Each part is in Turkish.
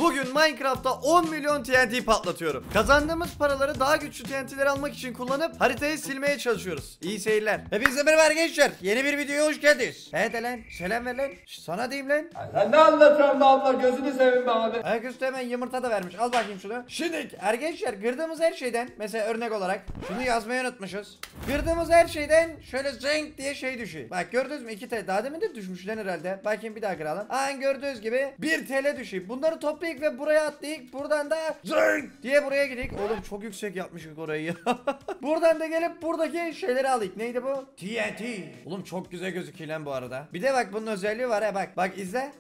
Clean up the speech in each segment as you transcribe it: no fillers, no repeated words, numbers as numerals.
Bugün Minecraft'ta 10 milyon TNT patlatıyorum. Kazandığımız paraları daha güçlü TNT'leri almak için kullanıp haritayı silmeye çalışıyoruz. İyi seyirler. Hepinize merhaba arkadaşlar. Yeni bir videoya hoş geldiniz. He de lan. Selam ver lan. Sana diyeyim lan. Sen ne anlatıyorsun be abla, gözünü seveyim be abi. Ayaküstü hemen yumurta da vermiş. Al bakayım şunu. Şimdi arkadaşlar kırdığımız her şeyden, mesela örnek olarak şunu yazmayı unutmuşuz. Kırdığımız her şeyden şöyle zeng diye şey düşüyor. Bak gördünüz mü? 2 TL. Daha demin de düşmüşler herhalde. Bakayım bir daha kıralım. Aynen gördüğünüz gibi 1 TL düşüyor. Bunları toplayıp ve buraya atlayıp buradan da zeng diye buraya gidik. Oğlum çok yüksek yapmışız orayı ya. Buradan da gelip buradaki şeyleri alayım. Neydi bu? TNT. Oğlum çok güzel gözüküyor lan bu arada. Bir de bak bunun özelliği var ha, bak. Bak izle.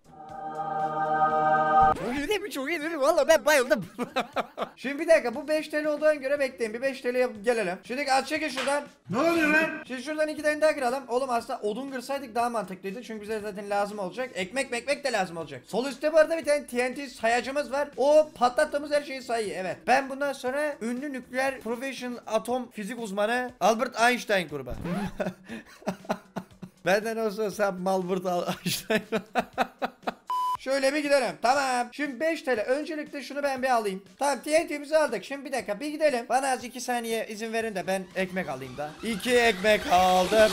Çok iyi değil mi? Çok iyi değil mi? Valla ben bayıldım. Şimdi bir dakika, bu 5 TL olduğuna göre bekleyin. Bir 5 TL'ye gelelim. Şimdi az çekin şuradan. Ne oluyor lan? Şimdi şuradan 2 tane daha kıralım. Oğlum aslında odun kırsaydık daha mantıklıydı. Çünkü bize zaten lazım olacak. Ekmek de lazım olacak. Sol üstte bu arada bir tane TNT sayacımız var. O patlattığımız her şeyi sayıyor. Evet. Ben bundan sonra ünlü nükleer professional atom fizik uzmanı Albert Einstein kurban. Benden olsa sen Albert Einstein. Şöyle bir gidelim. Tamam. Şimdi 5 TL. Öncelikle şunu ben bir alayım. Tamam, TNT'mizi aldık. Şimdi bir dakika bir gidelim. Bana az 2 saniye izin verin de ben ekmek alayım da. 2 ekmek aldım.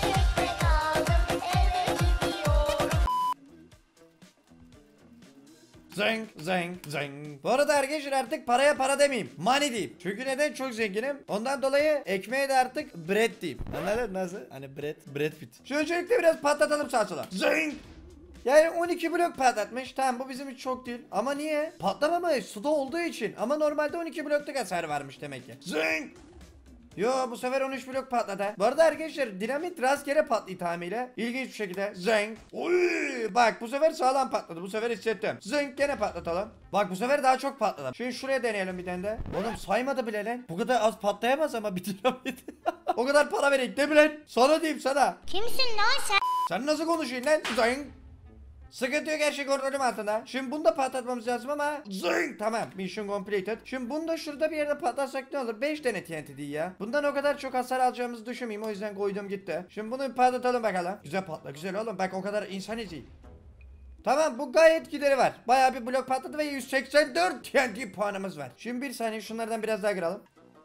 Zeng zeng zeng. Bu arada arkadaşlar artık paraya para demeyeyim. Money diyeyim. Çünkü neden? Çok zenginim. Ondan dolayı ekmeğe de artık bread diyeyim. Anladın nasıl? Hani bread fit. Şu öncelikle biraz patlatalım sağa sola. Zeng. Yani 12 blok patlatmış. Tamam, bu bizim için çok değil. Ama niye? Patlamamış. Suda olduğu için. Ama normalde 12 blokluk hasar varmış demek ki. Zing. Yo, bu sefer 13 blok patladı. Bu arada arkadaşlar dinamit rastgele patlıyor tamamıyla. İlginç bir şekilde. Zing. Uy, bak bu sefer sağlam patladı. Bu sefer hissettim. Zing, gene patlatalım. Bak bu sefer daha çok patladı. Şimdi şuraya deneyelim bir tane de. Oğlum saymadı bile lan. Bu kadar az patlayamaz ama bir dinamit. O kadar para vereyim değil mi lan? Sana diyeyim sana. Kimsin lan sen? Sen nasıl konuşuyorsun lan? Zing. Sıkıntı yok, her şey kontrolüm altında. Şimdi bunu da patlatmamız lazım ama zing, tamam, mission completed. Şimdi bunu da şurada bir yerde patlatsak ne olur? 5 tane TNT değil ya. Bundan o kadar çok hasar alacağımızı düşünmeyeyim, o yüzden koydum gitti. Şimdi bunu patlatalım bakalım. Güzel patla, güzel oğlum, bak o kadar insan izi. Tamam, bu gayet gideri var. Bayağı bir blok patladı ve 184 TNT puanımız var. Şimdi bir saniye şunlardan biraz daha kıralım.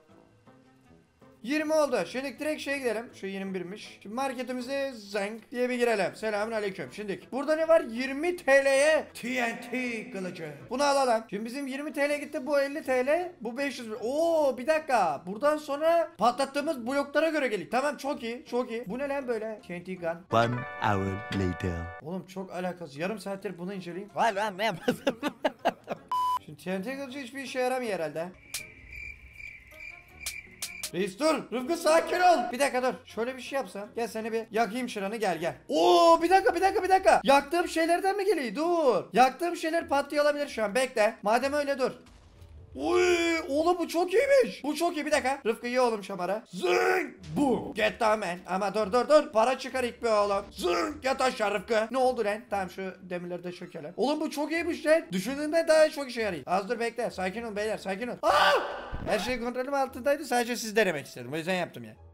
20 oldu. Şimdi direkt şeye gidelim. Şu 21'miş. Şimdi marketimize zank diye bir girelim. Selamünaleyküm. Şimdi burada ne var? 20 TL'ye TNT kılıcı. Bunu alalım. Şimdi bizim 20 TL gitti. Bu 50 TL. Bu 500. Oo, bir dakika. Buradan sonra patlattığımız bloklara göre gelik. Tamam, çok iyi. Çok iyi. Bu ne lan böyle? TNT gun. 1 hour later. Oğlum çok alakası. Yarım saattir bunu inceleyeyim. Vay lan, ne yapmadım. Şimdi TNT kılıcı hiçbir işe yaramıyor herhalde. Reis dur. Rıfkı sakin ol. Bir dakika dur. Şöyle bir şey yapsam. Gel seni bir yakayım şıranı, gel. Oo, bir dakika. Yaktığım şeylerden mi geliyor? Dur. Yaktığım şeyler patlıyor olabilir şu an. Bekle. Madem öyle dur. Uy, oğlum bu çok iyiymiş. Bu çok iyi, bir dakika. Rıfkı ye oğlum şamara. Zing. Bu. Get down man. Ama dur. Para çıkar ilk bir oğlum. Zing. Yat aşağı Rıfkı. Ne oldu lan? Tamam, şu demirleri de çökelim. Oğlum bu çok iyiymiş lan. Düşündüğümden daha çok işe yarıyor. Az dur bekle. Sakin ol beyler, sakin ol. Aa! Her şey kontrolüm altındaydı. Sadece siz denemek istedim. O yüzden yaptım ya.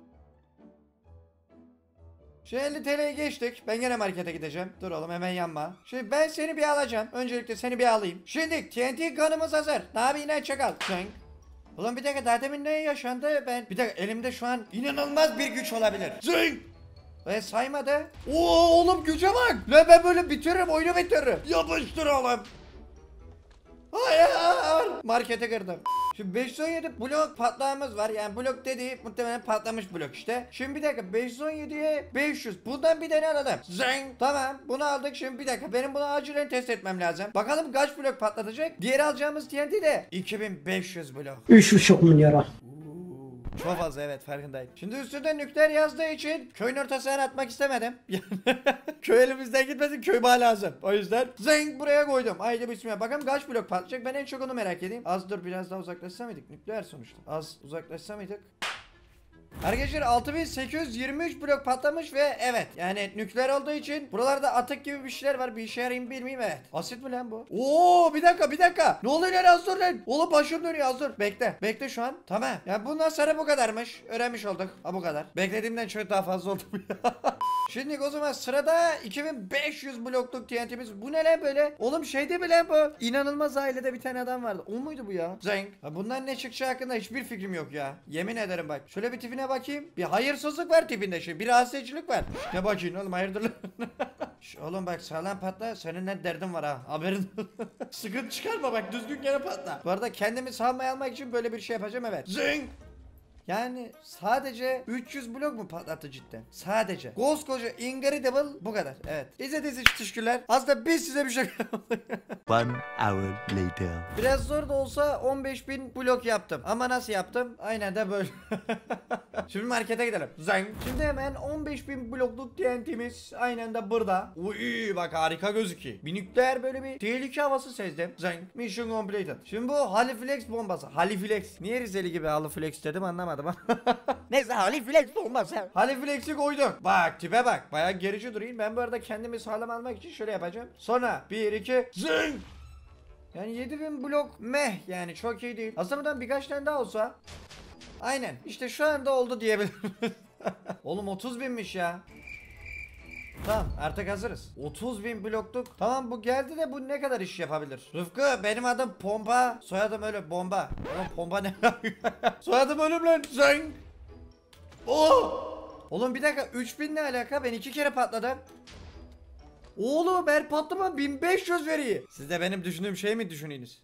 Şu 50 TL'ye geçtik. Ben gene markete gideceğim. Dur oğlum, hemen yanma. Şimdi ben seni bir alacağım. Öncelikle seni bir alayım. Şimdi TNT kanımız hazır. Ne yapayım lan çakal? Zing. Oğlum bir dakika, daha demin ne yaşandı? Bir dakika, elimde şu an inanılmaz bir güç olabilir. Zing. Ve saymadı. Oo oğlum, güce bak. Lan ben böyle bitiririm, oyunu bitiririm. Yapıştır oğlum. Hayır. Markete kırdım. Şimdi 517 blok patlağımız var. Yani blok dediği muhtemelen patlamış blok işte. Şimdi bir dakika, 517'ye 500. Bundan bir tane alalım. Zeng. Tamam, bunu aldık. Şimdi bir dakika, benim bunu acilen test etmem lazım. Bakalım kaç blok patlatacak. Diğer alacağımız TNT de 2500 blok. 3,5 milyara. Çok fazla, evet, farkındayım. Şimdi üstünde nükleer yazdığı için köyün ortasına atmak istemedim. Köy elimizden gitmesin, köy bana lazım. O yüzden zeng buraya koydum. Haydi bismillah. Bakalım kaç blok patlayacak, ben en çok onu merak edeyim. Az dur, biraz daha uzaklaşsa mıydık? Nükleer sonuçta. Az uzaklaşsa mıydık? Arkadaşlar 6823 blok patlamış ve evet, yani nükleer olduğu için buralarda atık gibi bir şeyler var. Bir işe yarayayım bilmeyeyim, evet. Asit mi lan bu? Oo, bir dakika. Ne oluyor lan, az dur lan. Oğlum başım dönüyor, az dur. Bekle şu an. Tamam. Yani bundan sonra bu kadarmış. Öğrenmiş olduk. Ha, bu kadar. Beklediğimden çok daha fazla oldu. Şimdi o zaman sırada 2500 blokluk TNT'miz. Bu ne lan böyle? Oğlum şeyde mi lan bu? İnanılmaz ailede bir tane adam vardı. O muydu bu ya? Zenk. Bundan ne çıkacağı hakkında hiçbir fikrim yok ya. Yemin ederim bak. Şöyle bir tipine bakayım. Bir hayırsızlık var tipinde şey. Bir rahatsızlık var. Ne bakayım oğlum hayırdır lan? Oğlum bak sağlam patla. Seninle derdim var ha. Haberin. Sıkıntı çıkarma bak. Düzgün gene patla. Bu arada kendimi savunmaya almak için böyle bir şey yapacağım evet. Zing. Yani sadece 300 blok mu patlattı cidden? Sadece. Koskoca Incredible bu kadar. Evet. İzlediğiniz için teşekkürler. Aslında biz size bir şey One hour later. Biraz zor da olsa 15.000 blok yaptım. Ama nasıl yaptım? Aynen de böyle. Şimdi markete gidelim. Zang. Şimdi hemen 15.000 blokluk TNT'miz aynen de burada. Uy bak harika gözüküyor. Bir nükleer böyle bir tehlike havası sezdim. Zang. Mission completed. Şimdi bu Haliflex bombası. Haliflex. Niye Rizeli gibi Haliflex dedim anlamadım. Neyse Haliflex bombası. Haliflex'i koyduk. Bak tipe bak. Bayağı gerici durayım. Ben bu arada kendimi sağlam almak için şöyle yapacağım. Sonra 1 2 zing. Yani 7000 blok meh yani çok iyi değil. Aslında buradan birkaç tane daha olsa. Aynen işte şu anda oldu diyebilirim. Oğlum 30.000'miş ya. Tamam artık hazırız. 30.000 blokluk. Tamam bu geldi de bu ne kadar iş yapabilir? Rıfkı benim adım Pompa. Soyadım öyle bomba. Oğlum pompa ne? Soyadım ölüm lan. Zeng. Oh. Oğlum bir dakika 3000 ne alaka? Ben 2 kere patladım. Oğlum her patlama 1500 veriyor. Siz de benim düşündüğüm şey mi düşünüyorsunuz?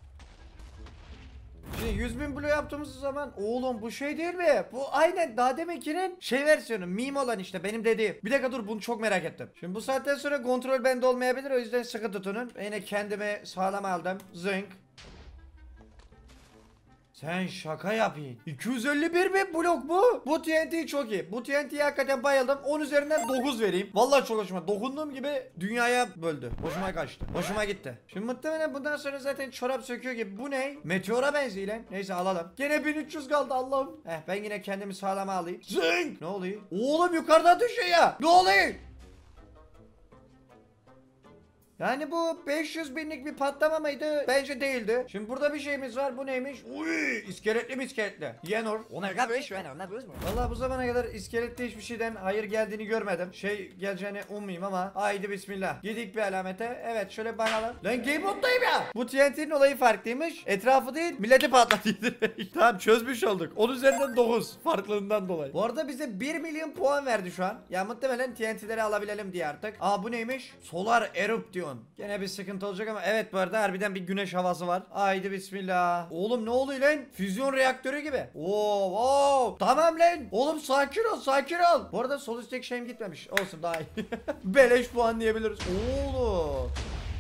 Şimdi 100.000 blok yaptığımız zaman oğlum bu şey değil mi? Bu aynen daha deminkinin şey versiyonu meme olan işte benim dediğim. Bir dakika dur bunu çok merak ettim. Şimdi bu saatten sonra kontrol bende olmayabilir o yüzden sıkı tutunun. Yine kendimi sağlam aldım. Zınk. Sen şaka yapayım. 251 mi blok bu? Bu TNT çok iyi. Bu TNT'ye hakikaten bayıldım. 10 üzerinden 9 vereyim. Vallahi çok hoşuma. Dokunduğum gibi dünyaya böldü. Hoşuma kaçtı. Hoşuma gitti. Şimdi muhtemelen bundan sonra zaten çorap söküyor gibi. Bu ne? Meteora benziyor lan. Neyse alalım. Gene 1300 kaldı Allah'ım. Ben yine kendimi sağlama alayım. Zing! Ne oluyor? Oğlum yukarıdan düşüyor ya. Ne oluyor? Yani bu 500 binlik bir patlama mıydı? Bence değildi. Şimdi burada bir şeyimiz var. Bu neymiş? Uy, iskeletli mi iskeletli? Yenor. O ne kadar iş Yenor? Ne yapıyorsun? Valla bu zamana kadar iskeletli hiçbir şeyden hayır geldiğini görmedim. Şey geleceğini ummayayım ama. Haydi bismillah. Yedik bir alamete. Evet şöyle bakalım. Lan game moddayım ya. Bu TNT'nin olayı farklıymış. Etrafı değil milleti patlatıydı. Tamam çözmüş olduk. 10 üzerinden 9. Farklılığından dolayı. Bu arada bize 1 milyon puan verdi şu an. Ya muhtemelen TNT'leri alabilelim diye artık. Aa bu neymiş? Solar Eruption. Gene bir sıkıntı olacak ama evet bu arada harbiden bir güneş havası var. Haydi bismillah. Oğlum ne oluyor lan? Füzyon reaktörü gibi. Oo. Tamam lan. Oğlum sakin ol sakin ol. Bu arada sol üstteki şeyim gitmemiş. Olsun daha iyi. Beleş puan diyebiliriz. Oğlum.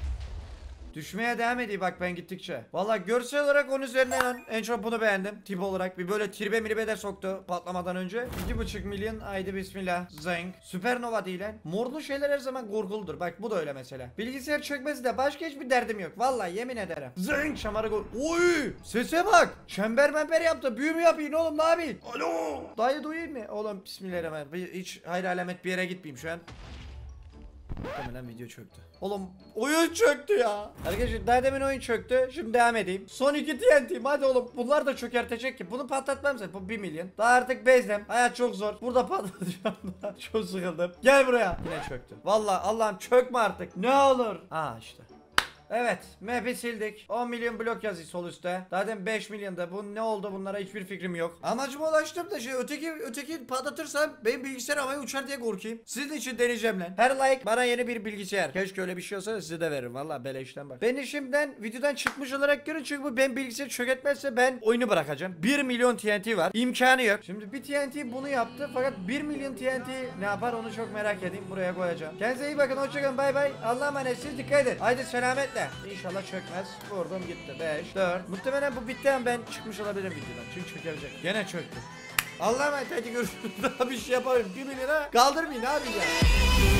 Düşmeye devam ediyor bak ben gittikçe. Valla görsel olarak 10 üzerinden en çok bunu beğendim. Tip olarak bir böyle tribe milibe de soktu patlamadan önce. 2,5 milyon haydi bismillah. Zeng. Süpernova değil lan. Morlu şeyler her zaman korkuludur. Bak bu da öyle mesela. Bilgisayar çökmesi de başka hiçbir derdim yok. Valla yemin ederim. Zeng. Şamarı gol. Oy. Sese bak. Çember member yaptı. Büyü mü yapayım oğlum ne yapayım? Alo. Dayı duyayım mı? Oğlum bismillahirrahmanirrahim. Hiç hayır alamet bir yere gitmeyeyim şu an. Muhtemelen video çöktü. Oğlum oyun çöktü ya. Arkadaşlar daha demin oyun çöktü. Şimdi devam edeyim. Son 2 TNT'yim hadi oğlum. Bunlar da çökertecek ki. Bunu patlatmam sen. Bu 1 milyon. Daha artık bezdim. Hayat çok zor. Burada patlatacağım da. Çok sıkıldım. Gel buraya. Yine çöktü. Vallahi Allah'ım çökme artık. Ne olur. Aa işte. Evet map'i sildik. 10 milyon blok yazıyor sol üstte. Zaten 5 milyonda. Bu ne oldu bunlara hiçbir fikrim yok. Amacıma ulaştım da şey öteki patlatırsam benim bilgisayar havaya uçar diye korkayım. Sizin için deneyeceğim lan. Her like bana yeni bir bilgisayar. Keşke öyle bir şey olsa da size de veririm. Valla beleşten bak. Beni şimdiden videodan çıkmış olarak görün çünkü bu ben bilgisayarı çökertmezse ben oyunu bırakacağım. 1 milyon TNT var. İmkanı yok. Şimdi bir TNT bunu yaptı fakat 1 milyon TNT ne yapar onu çok merak edeyim. Buraya koyacağım. Kendinize iyi bakın. Hoşçakalın. Bay bay. Allah'a emanetsiniz. Dikkat edin. Haydi selametle. İnşallah çökmez. Vurdum gitti. 5, 4. Muhtemelen bu bitti ama ben çıkmış olabilirim videodan. Çünkü çökecek. Gene çöktü. Allah'a emanet hadi görüşürüz. Daha bir şey yapamıyorum. 1 milyona kaldırmayın abi ya.